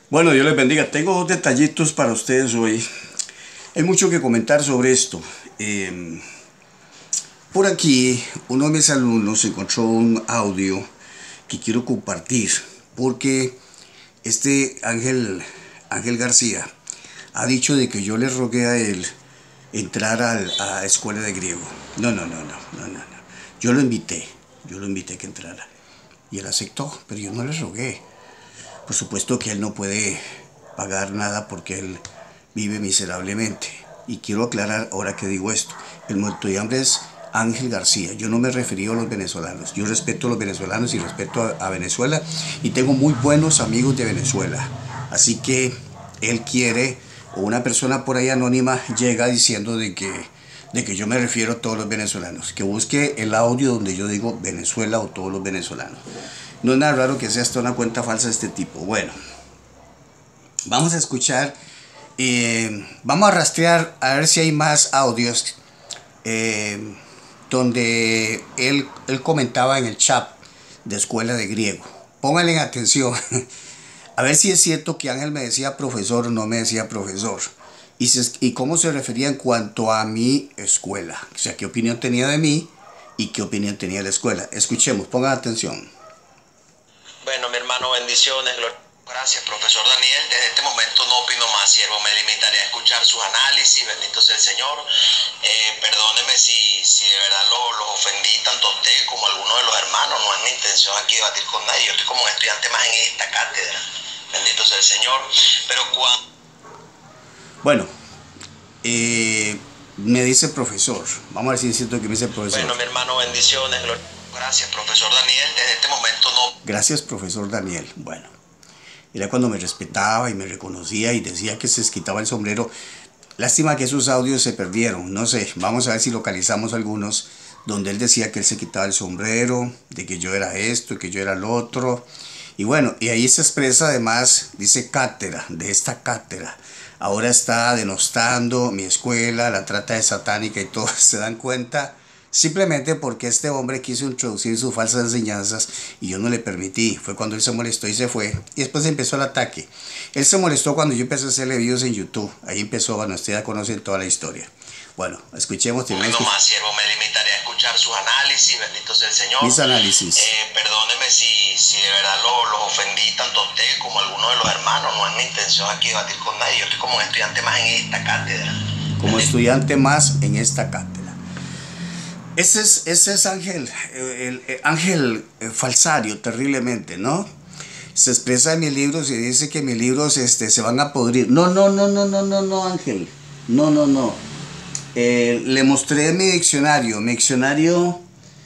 Bueno, Dios les bendiga. Tengo dos detallitos para ustedes hoy. Hay mucho que comentar sobre esto. Por aquí, uno de mis alumnos encontró un audio que quiero compartir porque este Ángel García ha dicho de que yo le rogué a él entrar a escuela de griego. No. Yo lo invité a que entrara y él aceptó, pero yo no le rogué. Por supuesto que él no puede pagar nada porque él vive miserablemente. Y quiero aclarar ahora que digo esto. El muerto de hambre es Ángel García. Yo no me referí a los venezolanos. Yo respeto a los venezolanos y respeto a Venezuela. Y tengo muy buenos amigos de Venezuela. Así que él quiere, o una persona por ahí anónima llega diciendo de que yo me refiero a todos los venezolanos. Que busque el audio donde yo digo Venezuela o todos los venezolanos. No es nada raro que sea hasta una cuenta falsa de este tipo. Bueno, vamos a escuchar, vamos a rastrear a ver si hay más audios donde él comentaba en el chat de escuela de griego. Pónganle atención, a ver si es cierto que Ángel me decía profesor o no me decía profesor. Y cómo se refería en cuanto a mi escuela. O sea, qué opinión tenía de mí y qué opinión tenía de la escuela. Escuchemos, pongan atención. Bueno, mi hermano, bendiciones, gracias, profesor Daniel. Desde este momento no opino más, siervo. Me limitaré a escuchar sus análisis. Bendito sea el Señor. Perdóneme si de verdad los ofendí tanto a usted como a alguno de los hermanos. No es mi intención aquí debatir con nadie. Yo estoy como un estudiante más en esta cátedra. Bendito sea el Señor. Pero cuando... Bueno, me dice profesor. Vamos a ver si es cierto que me dice profesor. Bueno, mi hermano, bendiciones. Gracias, profesor Daniel. Desde este momento no... Gracias, profesor Daniel. Bueno, era cuando me respetaba y me reconocía y decía que se quitaba el sombrero. Lástima que esos audios se perdieron. No sé, vamos a ver si localizamos algunos donde él decía que él se quitaba el sombrero, de que yo era esto y que yo era lo otro. Y bueno, y ahí se expresa además, dice cátedra, de esta cátedra. Ahora está denostando mi escuela, la trata de satánica y todo. ¿Se dan cuenta? Simplemente porque este hombre quiso introducir sus falsas enseñanzas y yo no le permití. Fue cuando él se molestó y se fue. Y después empezó el ataque. Él se molestó cuando yo empecé a hacerle videos en YouTube. Ahí empezó, bueno, ustedes ya conocen toda la historia. Bueno, escuchemos. No más, siervo, me limitaré a escuchar sus análisis. Bendito sea el Señor. Mis análisis. Perdóneme si de verdad los ofendí tanto a usted como a alguno de los hermanos. No es mi intención aquí debatir con nadie. Yo estoy como un estudiante más en esta cátedra. Como estudiante más en esta cátedra. Ese es Ángel, el Ángel falsario, terriblemente, ¿no? Se expresa en mis libros y dice que mis libros se van a podrir. No, Ángel. No. Le mostré mi diccionario. Mi diccionario,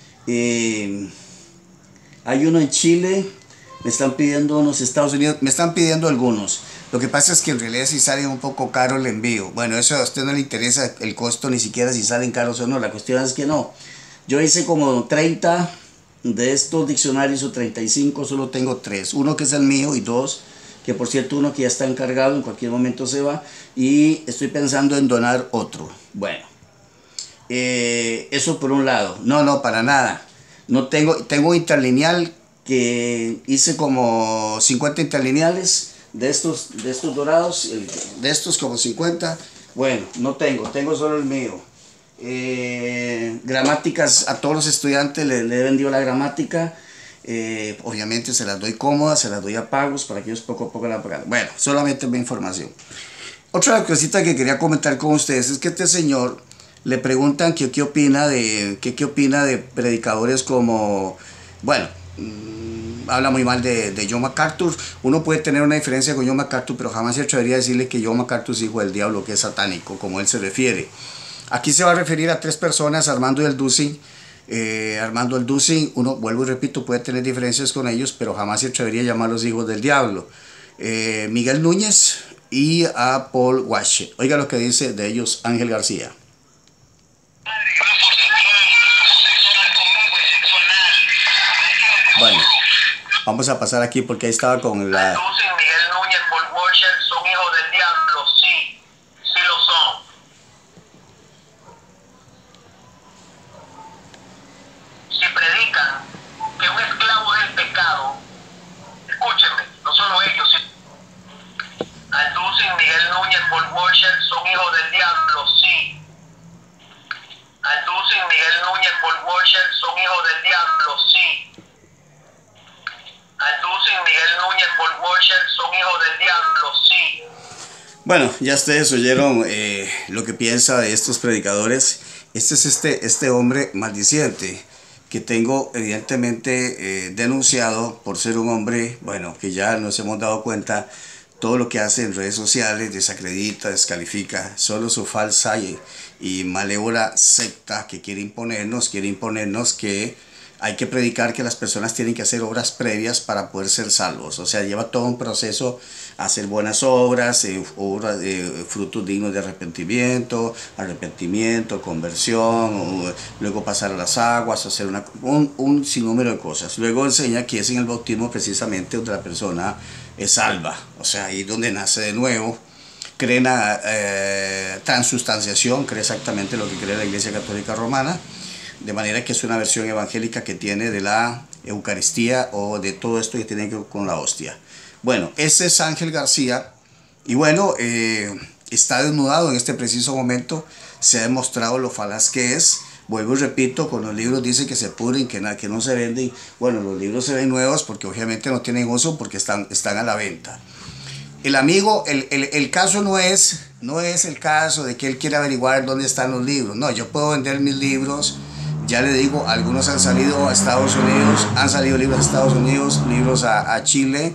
hay uno en Chile, me están pidiendo unos Estados Unidos, me están pidiendo algunos. Lo que pasa es que en realidad si sale un poco caro el envío. Bueno, eso a usted no le interesa el costo, ni siquiera si salen caros o no. La cuestión es que no. Yo hice como 30 de estos diccionarios o 35, solo tengo 3. Uno que es el mío y 2, que por cierto uno que ya está encargado, en cualquier momento se va. Y estoy pensando en donar otro. Bueno, eso por un lado. No, para nada. No tengo interlineal que hice como 50 interlineales. De estos dorados, de estos como 50, bueno, no tengo solo el mío. Gramáticas, a todos los estudiantes le he vendido la gramática, obviamente se las doy cómodas, se las doy a pagos para que ellos poco a poco la paguen. Bueno, solamente mi información. Otra cosita que quería comentar con ustedes es que este señor le preguntan que qué opina de predicadores como, bueno, habla muy mal de John MacArthur. Uno puede tener una diferencia con John MacArthur, pero jamás se atrevería a decirle que John MacArthur es hijo del diablo, que es satánico, como él se refiere. Aquí se va a referir a 3 personas, Armando y el Dussing. Armando el Dussing, uno, vuelvo y repito, puede tener diferencias con ellos, pero jamás se atrevería a llamarlos hijos del diablo. Miguel Núñez y a Paul Washer. Oiga lo que dice de ellos Ángel García. Bueno, vamos a pasar aquí porque ahí estaba con la... Miguel Núñez, Paul Washer, son hijos del diablo, sí lo son. Si predican que un esclavo es el pecado, escúchenme, no solo ellos, Walsher son hijos del diablo, sí. Alducin, Miguel Núñez, Paul Walsher son hijos del diablo, sí. Alducin, Miguel Núñez, Paul Walsher son hijos del diablo, sí. Bueno, ya ustedes oyeron lo que piensa de estos predicadores. Este es este hombre maldiciente que tengo evidentemente denunciado por ser un hombre, bueno, que ya nos hemos dado cuenta todo lo que hace en redes sociales, desacredita, descalifica, solo su falsa y malévola secta que quiere imponernos que hay que predicar que las personas tienen que hacer obras previas para poder ser salvos. O sea, lleva todo un proceso, hacer buenas obras, frutos dignos de arrepentimiento, conversión, luego pasar a las aguas, hacer un sinnúmero de cosas. Luego enseña que es en el bautismo precisamente donde la persona es salva. O sea, ahí donde nace de nuevo. Cree en la transustanciación, cree exactamente lo que cree la Iglesia Católica Romana. De manera que es una versión evangélica que tiene de la Eucaristía o de todo esto que tiene que ver con la hostia. Bueno, ese es Ángel García y bueno, está desnudado en este preciso momento, se ha demostrado lo falaz que es. Vuelvo y repito, con los libros dice que se pudren, que no se venden. Bueno, los libros se ven nuevos porque obviamente no tienen uso porque están a la venta. El amigo, el caso no es el caso de que él quiera averiguar dónde están los libros. No, yo puedo vender mis libros. Ya le digo, algunos han salido a Estados Unidos, han salido libros a Estados Unidos, libros a Chile,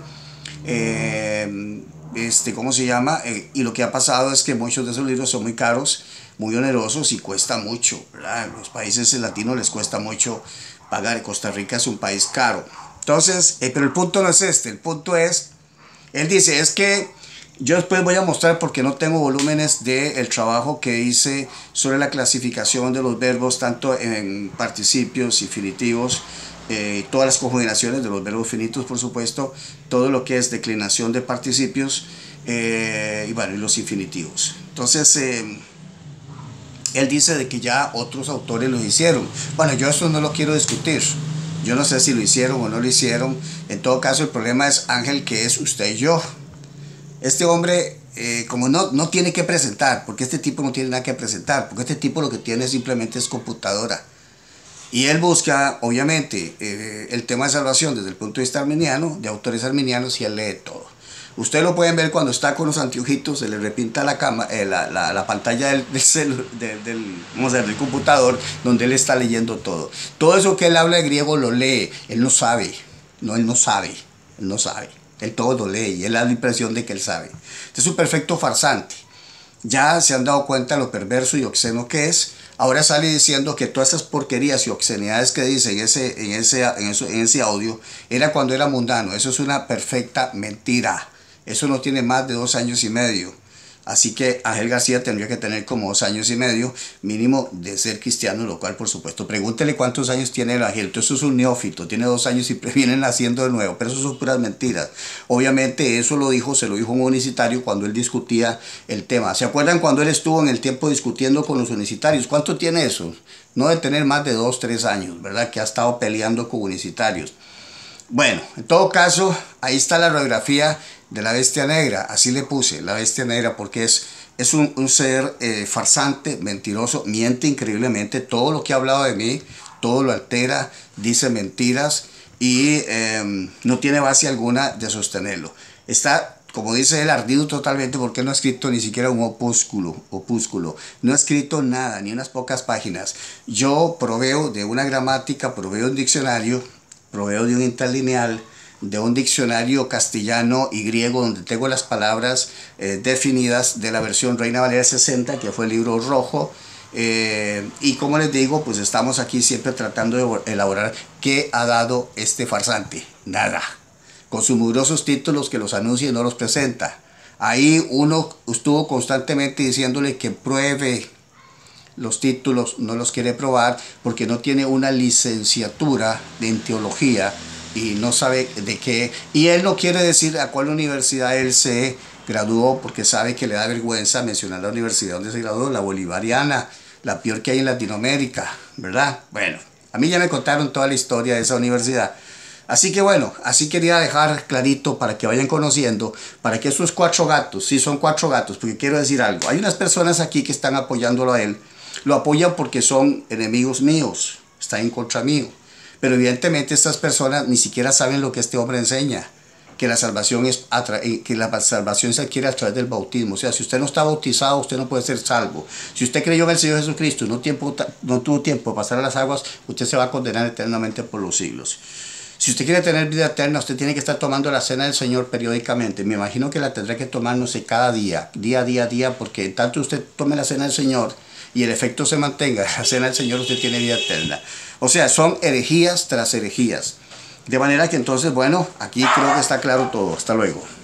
¿cómo se llama? Y lo que ha pasado es que muchos de esos libros son muy caros, muy onerosos y cuesta mucho, ¿verdad? Los países latinos les cuesta mucho pagar. Costa Rica es un país caro. Entonces, pero el punto no es este, el punto es, él dice, es que yo después voy a mostrar porque no tengo volúmenes del trabajo que hice sobre la clasificación de los verbos, tanto en participios, infinitivos, todas las conjugaciones de los verbos finitos, por supuesto, todo lo que es declinación de participios y bueno, y los infinitivos. Entonces, él dice de que ya otros autores lo hicieron. Bueno, yo eso no lo quiero discutir. Yo no sé si lo hicieron o no lo hicieron. En todo caso, el problema es Ángel, que es usted y yo. Este hombre, como no tiene que presentar, porque este tipo no tiene nada que presentar, porque este tipo lo que tiene simplemente es computadora. Y él busca, obviamente, el tema de salvación desde el punto de vista arminiano, de autores arminianos, y él lee todo. Ustedes lo pueden ver cuando está con los anteojitos, se le repinta la pantalla del computador, donde él está leyendo todo. Todo eso que él habla de griego lo lee, él no sabe. Él no sabe. Él todo lo lee y él da la impresión de que él sabe. Este es un perfecto farsante. Ya se han dado cuenta lo perverso y obsceno que es. Ahora sale diciendo que todas esas porquerías y obscenidades que dice en ese audio era cuando era mundano. Eso es una perfecta mentira. Eso no tiene más de 2 años y medio. Así que Ángel García tendría que tener como 2 años y medio mínimo de ser cristiano, lo cual por supuesto, pregúntele cuántos años tiene el ángel. Eso es un neófito, tiene 2 años y vienen naciendo de nuevo, pero eso son puras mentiras. Obviamente eso se lo dijo un unicitario cuando él discutía el tema. ¿Se acuerdan cuando él estuvo en el tiempo discutiendo con los unicitarios? ¿Cuánto tiene eso? No debe tener más de 2, 3 años, ¿verdad? Que ha estado peleando con unicitarios. Bueno, en todo caso, ahí está la radiografía de la bestia negra. Así le puse, la bestia negra, porque es un ser farsante, mentiroso, miente increíblemente. Todo lo que ha hablado de mí, todo lo altera, dice mentiras y no tiene base alguna de sostenerlo. Está, como dice él, ardido totalmente porque no ha escrito ni siquiera un opúsculo. No ha escrito nada, ni unas pocas páginas. Yo proveo de una gramática, proveo de un diccionario, proveo de un interlineal, de un diccionario castellano y griego donde tengo las palabras definidas de la versión Reina Valera 60, que fue el libro rojo. Y como les digo, pues estamos aquí siempre tratando de elaborar qué ha dado este farsante. Nada. Con sus mugrosos títulos que los anuncia y no los presenta. Ahí uno estuvo constantemente diciéndole que pruebe los títulos, no los quiere probar porque no tiene una licenciatura en teología y no sabe de qué. Y él no quiere decir a cuál universidad él se graduó porque sabe que le da vergüenza mencionar la universidad donde se graduó, la bolivariana, la peor que hay en Latinoamérica, ¿verdad? Bueno, a mí ya me contaron toda la historia de esa universidad. Así que bueno, así quería dejar clarito para que vayan conociendo, para que esos 4 gatos, sí son 4 gatos, porque quiero decir algo. Hay unas personas aquí que están apoyándolo a él, lo apoyan porque son enemigos míos, están en contra mío. Pero evidentemente estas personas ni siquiera saben lo que este hombre enseña, que la salvación se adquiere a través del bautismo. O sea, si usted no está bautizado, usted no puede ser salvo. Si usted creyó en el Señor Jesucristo y no tuvo tiempo de pasar a las aguas, usted se va a condenar eternamente por los siglos. Si usted quiere tener vida eterna, usted tiene que estar tomando la cena del Señor periódicamente. Me imagino que la tendrá que tomar, no sé, cada día, día, porque en tanto usted tome la cena del Señor y el efecto se mantenga, la cena del Señor, usted tiene vida eterna. O sea, son herejías tras herejías. De manera que entonces, bueno, aquí creo que está claro todo. Hasta luego.